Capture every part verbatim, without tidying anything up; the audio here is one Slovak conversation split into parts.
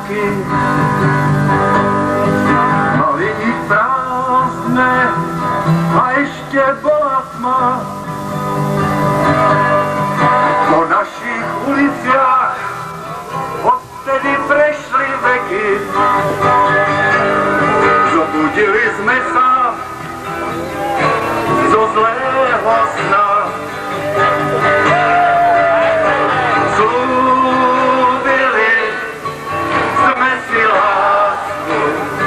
roky. No vidí prázdne a ešte bola tma. Po našich uliciach odtedy prešli veky. Zobudili sme sa zo zlého sna. Slúbili sme si lásku.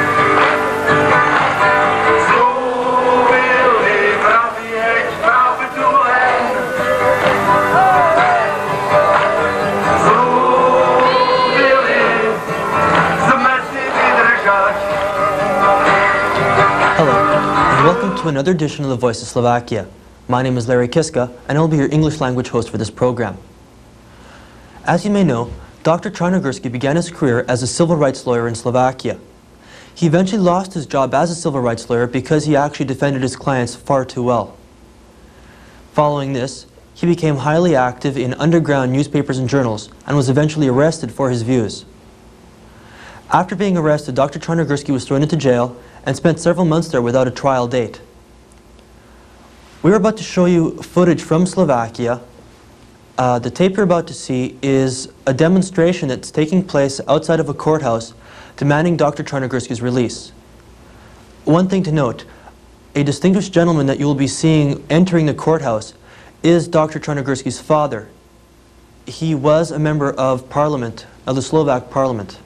Slúbili vravieť pravdu len. Slúbili sme si vydržať. Hello, and welcome to another edition of The Voice of Slovakia. My name is Larry Kiska, and I will be your English language host for this program. As you may know, Doctor Czarnogórsky began his career as a civil rights lawyer in Slovakia. He eventually lost his job as a civil rights lawyer because he actually defended his clients far too well. Following this, he became highly active in underground newspapers and journals and was eventually arrested for his views. After being arrested, Doctor Czarnogórsky was thrown into jail and spent several months there without a trial date. We're about to show you footage from Slovakia. Uh, the tape you're about to see is a demonstration that's taking place outside of a courthouse demanding Doctor Czarnogórsky's release. One thing to note, a distinguished gentleman that you will be seeing entering the courthouse is Doctor Czarnogórsky's father. He was a member of parliament, of the Slovak parliament.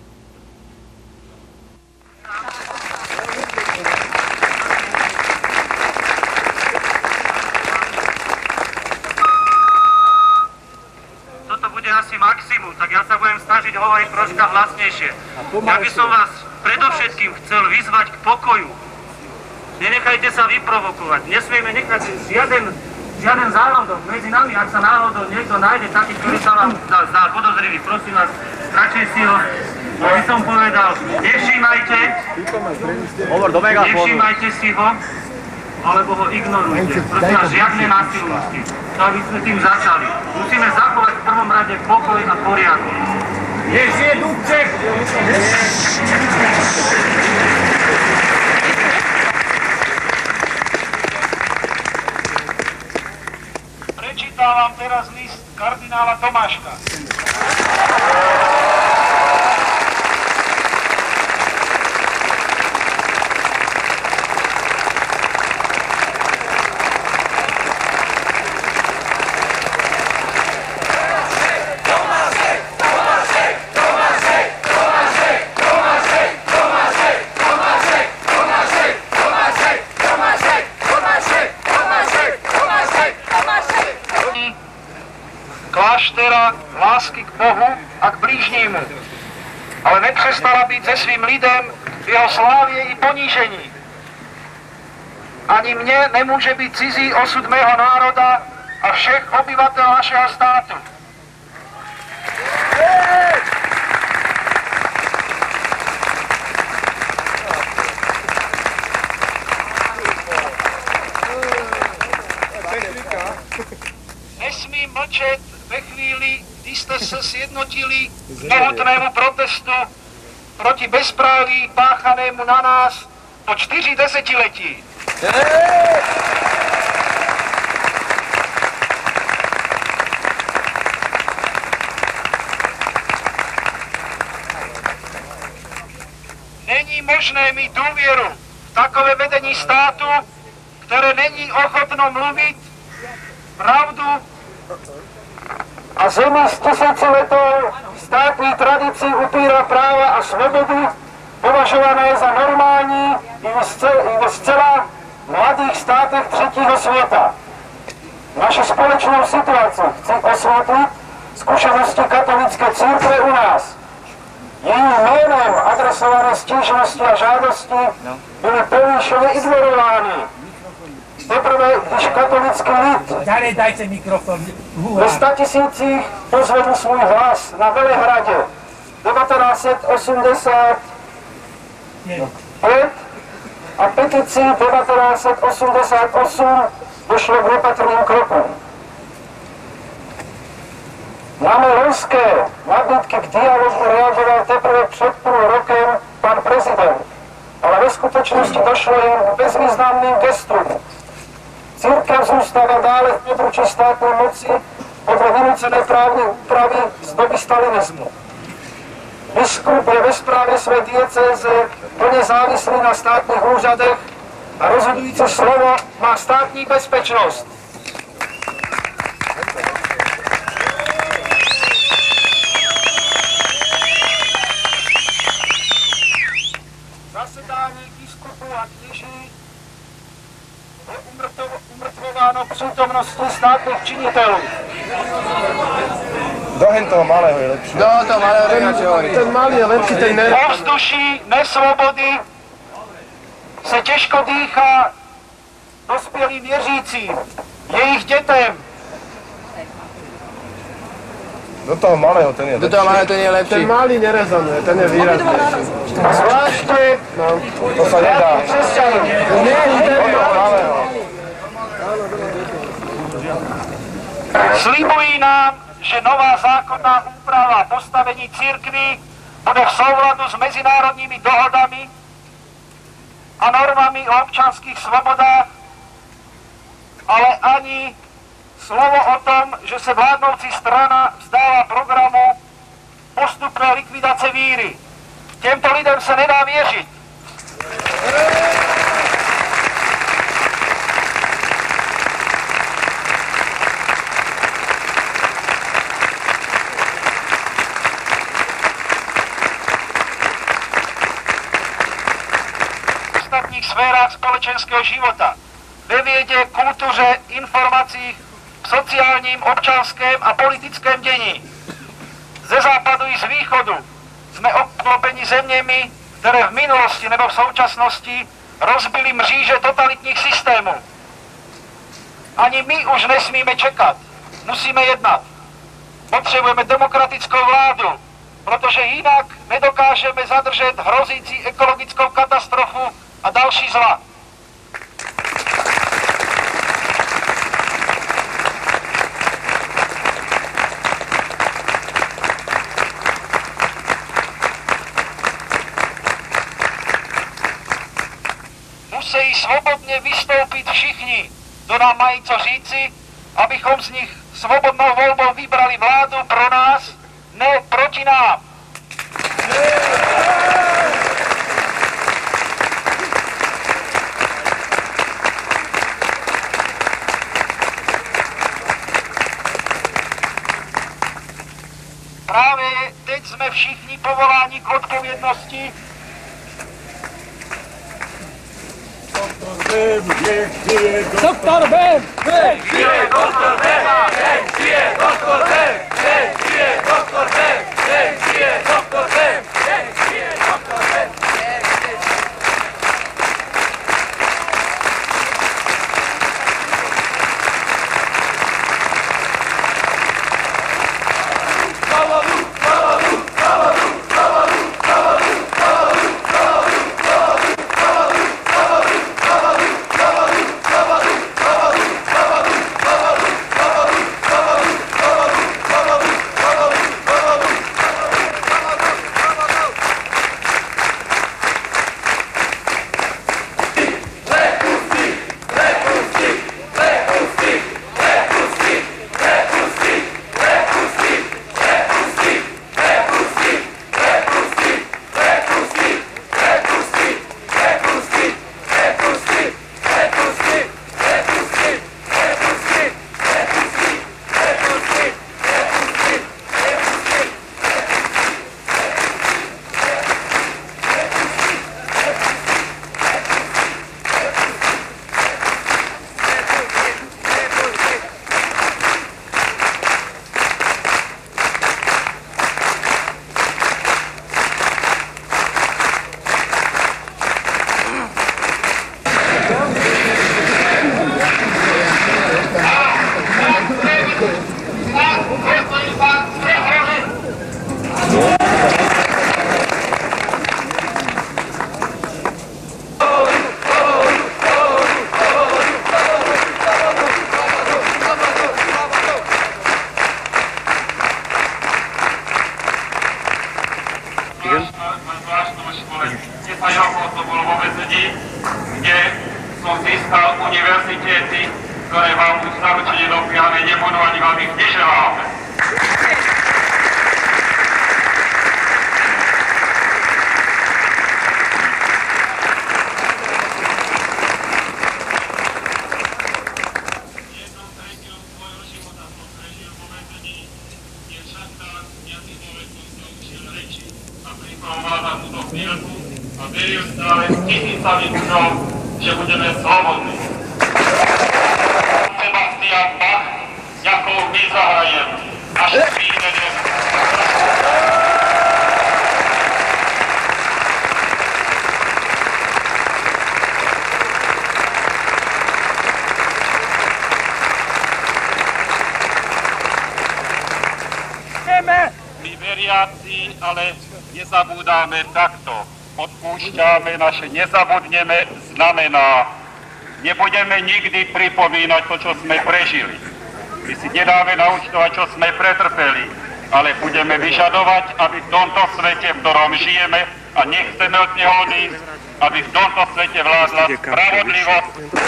Hovoriť troška hlasnejšie. Ja by som vás predovšetkým chcel vyzvať k pokoju. Nenechajte sa vyprovokovať. Nesmieme nechať žiaden, žiaden zárodok medzi nami, ak sa náhodou niekto nájde taký, ktorý sa vám zdá podozrivý. Prosím vás, radšej si ho, aby som povedal, nevšímajte, nevšímajte si ho, alebo ho ignorujte. Prosím vás, žiadne násilnosti. To aby sme tým začali. Musíme zachovať v prvom rade pokoj a poriadok. Nech žije Dubček! Prečítam vám teraz list kardinála Tomáška. Kláštera lásky k Bohu a k blížnímu, ale nepřestala byť se svým lidem v jeho slávě i ponížení. Ani mne nemůže byť cizí osud mého národa a všech obyvateľ našeho státu. Nesmím mlčet ve chvíli, kdy jste se sjednotili k mohutnému protestu proti bezpráví páchanému na nás po čtyři desetiletí. Není možné mít důvěru v takové vedení státu, které není ochotno mluvit pravdu a zemi z tisíciletou státní tradici upírá práva a svobodu považované za normální i ve zcela mladých státech třetího světa. Naši společnou situaci chci osvětlit zkušenosti katolické církve u nás. Jejím jménem adresované stížnosti a žádosti byly povýšeně ignorovány. Teprve, když katolický lid Ďalej dajte mikrofon. ve statisících pozvedl svůj hlas na Velehradě devatenáct set osmdesát pět a petici devatenáct set osmdesát osm došlo k nepatrným krokům. Máme ruské nabídky k dialogu reagoval teprve před půl rokem pan prezident, ale ve skutečnosti došlo jen k bezvýznamným gestům. Církev zůstává dále v područí státní moci podle vynucené právní úpravy z doby stalinismu. Biskup je ve správě své diecéze plně závislý na státních úřadech a rozhodující slovo má státní bezpečnost. Zasedání biskupů a kněží je umrtvováno v přítomnosti státních činitelů. Dohen toho malého je lepší. Do toho malého ten, hovorí. Ten malý je lepší, ten ne... Ovzduší nesvobody se těžko dýchá dospělým věřícím, jejich dětem. Do toho malého ten je lepší. Do toho malého ten je lepší. Ten malý nerezonuje, ten je výraznější. Zvláště No, to sa nedá. křesťanů. Do toho malého. Slibují nám, že nová zákonná úprava postavení církví bude v souladu s mezinárodními dohodami a normami o občanských svobodách, ale ani slovo o tom, že se vládnoucí strana vzdává programu postupné likvidace víry. Těmto lidem se nedá věřit. V ostatních sférách společenského života, ve vědě, kultuře, informacích, v sociálním, občanském a politickém dění. Ze západu i z východu jsme obklopeni zeměmi, které v minulosti nebo v současnosti rozbily mříže totalitních systémů. Ani my už nesmíme čekat, musíme jednat. Potřebujeme demokratickou vládu, protože jinak nedokážeme zadržet hrozící ekologickou katastrofu a další zla. Musí svobodně vystoupit všichni, kdo nám mají co říci, abychom z nich svobodnou volbou vybrali vládu pro nás, ne proti nám. Právě teď jsme všichni povoláni k odpovědnosti. Doktor Ben! Nech žije doktor Ben! Nech žije doktor Ben! Nech žije doktor Ben! Nech žije doktor Ben! Nech žije doktor Ben! desať rokov som bol vo väzení, kde som získal univerzitety, ktoré vám už zaručene dopriame nebudú, ani vám ich neželáme. A veril stále s tisícami mužov, že budeme slobodní. Sebastian Bach, jakou my zahrajem, až príde dnes. My veriaci, ale nezabúdame takto. Odpúšťame, naše nezabudneme znamená. Nebudeme nikdy pripomínať to, čo sme prežili. My si nedáme naučtovať, čo sme pretrpeli, ale budeme vyžadovať, aby v tomto svete, v ktorom žijeme a nechceme od neho odísť, aby v tomto svete vládla spravodlivosť.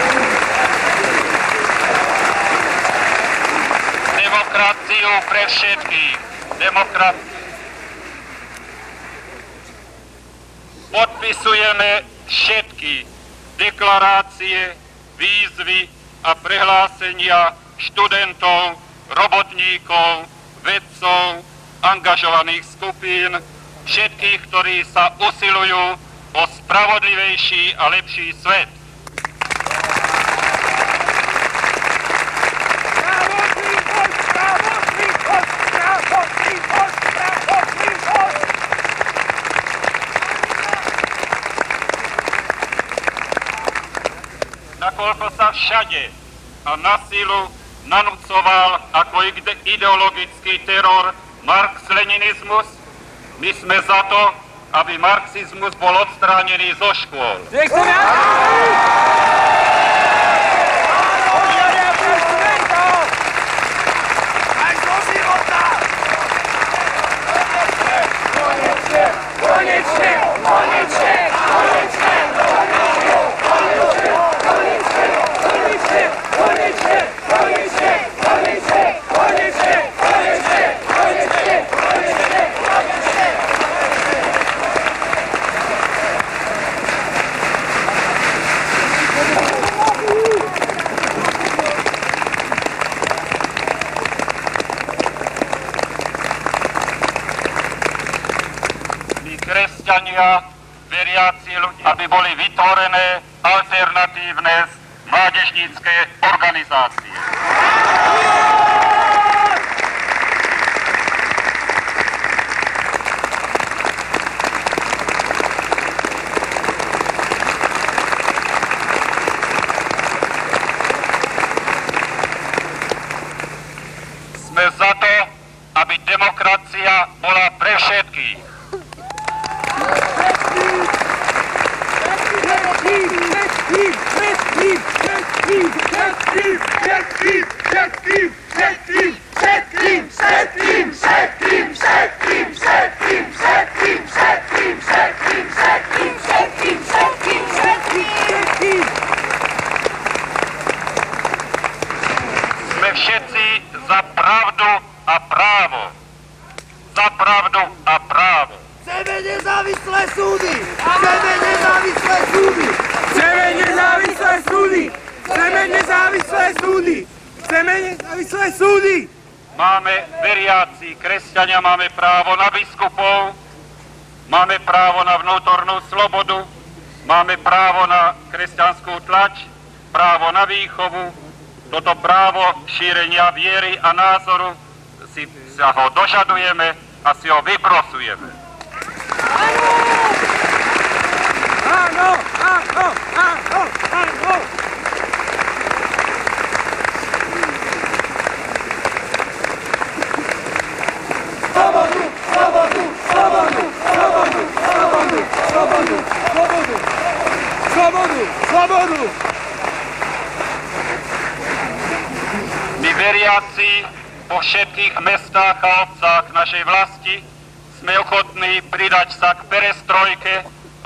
Demokraciu pre všetkých. Demokraciu. Podpisujeme všetky deklarácie, výzvy a prehlásenia študentov, robotníkov, vedcov, angažovaných skupín, všetkých, ktorí sa usilujú o spravodlivejší a lepší svet. Nakoľko sa všade a na silu nanúcoval ako ideologický teror marx-leninizmus, my sme za to, aby marxizmus bol odstránený zo škôl. Kresťania, veriaci ľudia, aby boli vytvorené alternatívne mládežnícke organizácie. Sme za to, aby demokracia bola pre všetkých. Sme všetci za pravdu a právo. Za pravdu a právo. Chceme nezávislé súdy! Chceme nezávislé súdy! Chceme nezávislé súdy! Chceme nezávislé súdy! Chceme nezávislé súdy! Máme veriaci, kresťania, máme právo na biskupov, máme právo na vnútornú slobodu, máme právo na kresťanskú tlač, právo na výchovu. Toto právo šírenia viery a názoru si sa ho dožadujeme a si ho vyprosujeme. Áno, áno, áno, áno! Slobodu, slobodu, slobodu, slobodu, slobodu, slobodu, slobodu, slobodu, slobodu! My veriaci po všetkých mestách a obcách našej vlasti sme ochotní pridať sa k perestrojke a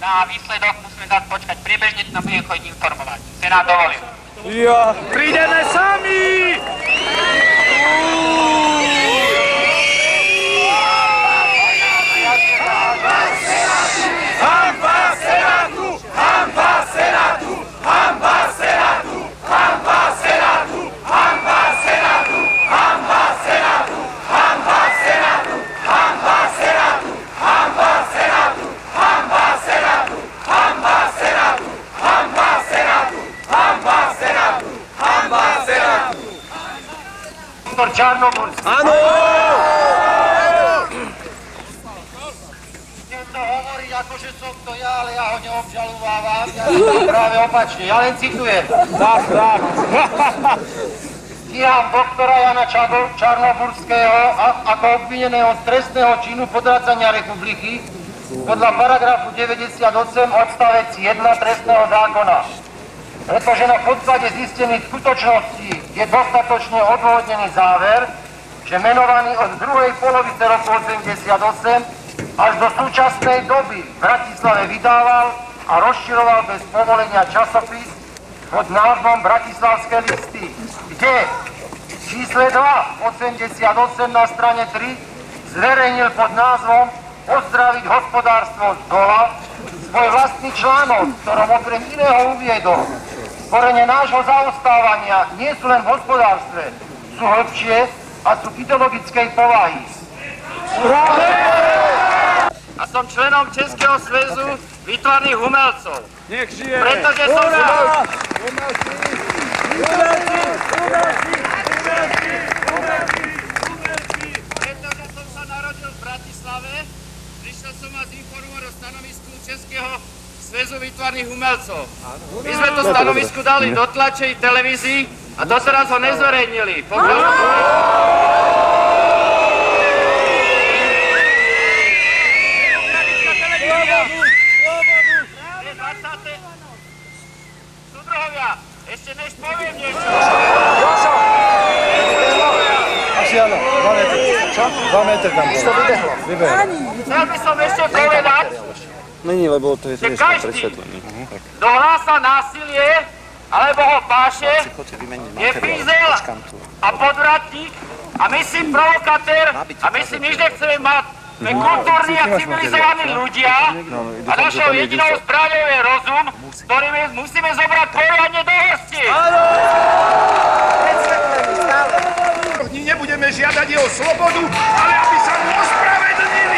Na výsledok musíme dať počkať priebežne, to budem chodiť informovať. Senát dovolil. Ja. Prídeme sami! Hanba Senátu! Hanba Senátu! Hanba Senátu! Hanba Senátu! Hanba Senátu! Hanba Senátu! Hanba Senátu! Hanba Senátu! Hanba Senátu! Hanba Senátu! Hanba Senátu! Hanba Senátu! Hanba Senátu! Hanba Senátu! Doktor Čarnogórsky. Áno! To hovorí, ako že som to ja, ale ja ho neobžaluvávam. Ja práve opačne, ja len citujem. Tak, tak. Stíham doktora Jana Čarnogórského ako obvineného z trestného činu podrácania republiky podľa paragrafu deväťdesiatosem odstavec jeden trestného zákona. Pretože na podklade zistených skutočností je dostatočne odôvodnený záver, že menovaný od druhej polovice roku osemdesiatosem až do súčasnej doby v Bratislave vydával a rozširoval bez povolenia časopis pod názvom Bratislavské listy, kde v čísle dva osemdesiatosem na strane tri zverejnil pod názvom Pozdraviť hospodárstvo z dola svoj vlastný článok, v ktorom okrem iného uviedol: korene nášho zaostávania nie sú len v hospodárstve, sú hlbšie a sú ideologickej povahy. A som členom Českého zväzu výtvarných umelcov. Nech žije! Pretože som sa... Umelci! Umelci! Umelci! Umelci! Umelci! Umelci! Pretože som sa narodil v Bratislave, prišiel som vás informovať o stanovisku Českého zväzu výtvarných umelcov. My sme to stanovisku dali do tlače i televízii a doteraz ho nezverejnili. Súdruhovia, ešte než poviem niečo. Asi áno, dva metre. Čo? Dva metre tam bolo. To vybehlo. Vybehlo. Chcel by som ešte povedať, Není, lebo to je že dneska každý, presvetlený. kto hlása násilie, alebo ho páše, je fízel a podvratník a my si provokatér a my si nič nechceme mať. Sme kultúrni a civilizovaní ľudia a našou jedinou zbraňou je rozum, ktorým musíme zobrať poriadne do hostí. Nebudeme žiadať jeho slobodu, ale aby sa mu ospravedlnili!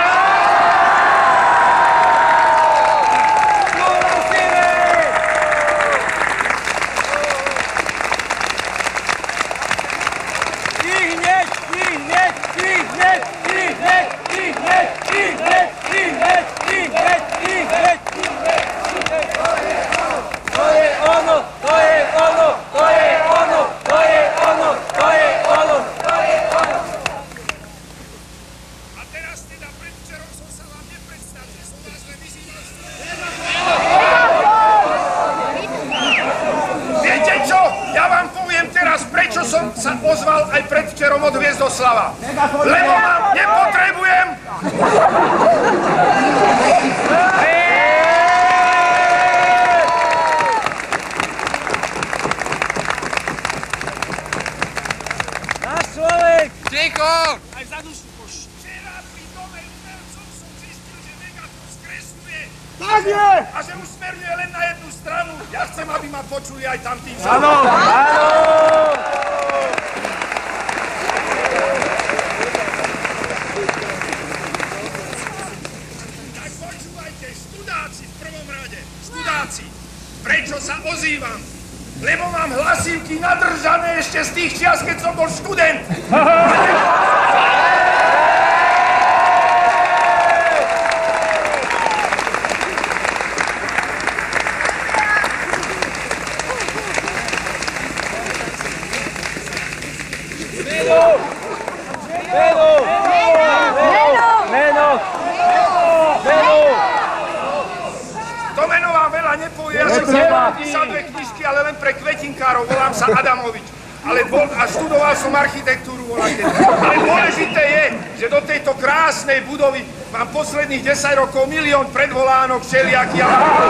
Prečo som sa ozval aj predvčerom od Hviezdoslava? Lebo vám nepotrebujem! Náš človek! Ticho! Aj za dušu poš. Včera pri dome umelcov som zistil, že Megatron skresluje. Tak je! A že už smeruje len na jednu stranu. Ja chcem, aby ma počuli aj tam tým Áno! Áno! Tak počúvajte, študáci v prvom rade. Študáci, prečo sa ozývam? Lebo mám hlasívky nadržané ešte z tých čias, keď som bol študent. To meno vám veľa nepovie, ja som sa napísal dve knižky, ale len pre kvetinkárov, volám sa Adamovič. Ale bol, a študoval som architektúru, voláte. Ale dôležité je, že do tejto krásnej budovy mám posledných desať rokov milión predvolánok všelijakých.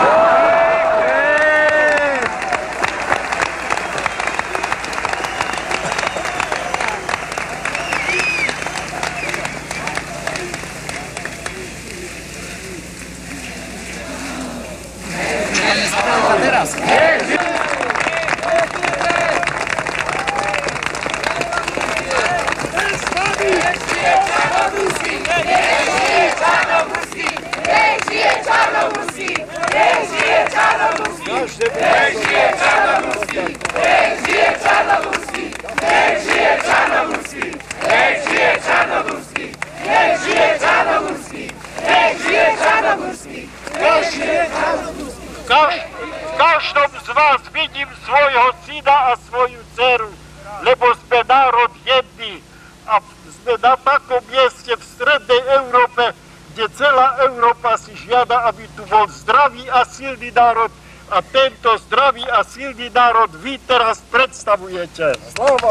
V každom z vás vidím svojho syna a svoju dceru, lebo sme národ jedný a sme na takom mieste v strednej Európe, kde celá Európa si žiada, aby tu bol zdravý a silný národ a tento zdravý a silný národ vy teraz predstavujete. Slovo!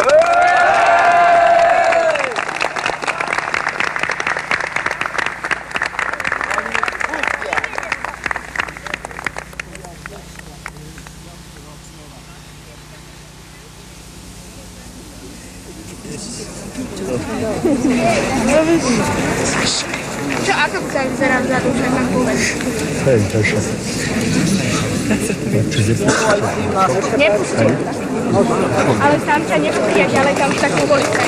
Čo, ako sa vyzerá vzadu, že mám povedať? Hej, takže. Nepustím. Ale sám ťa nepustí, ale tam už tak povolíte.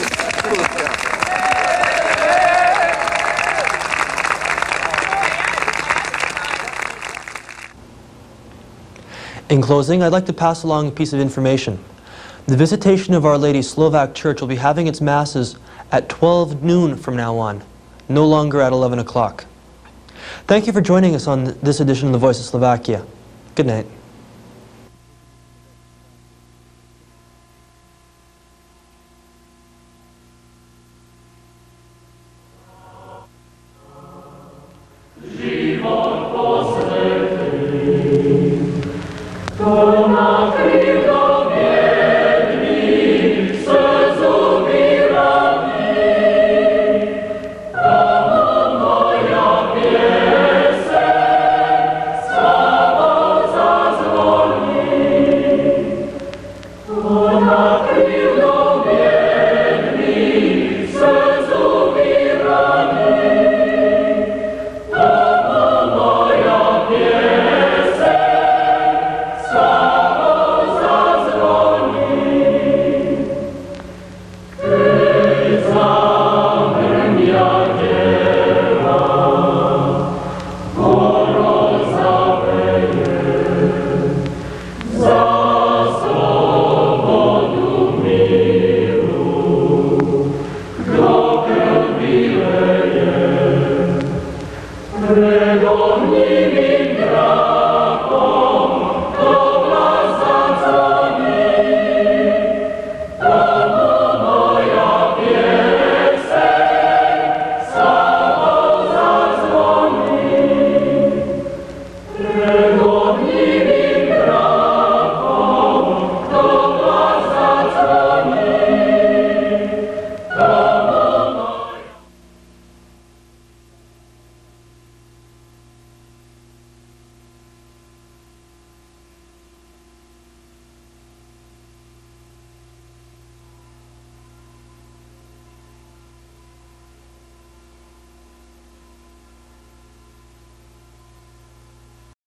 In closing, I'd like to pass along a piece of information. The Visitation of Our Lady Slovak Church will be having its masses at twelve noon from now on, no longer at eleven o'clock. Thank you for joining us on this edition of The Voice of Slovakia. Good night. Prego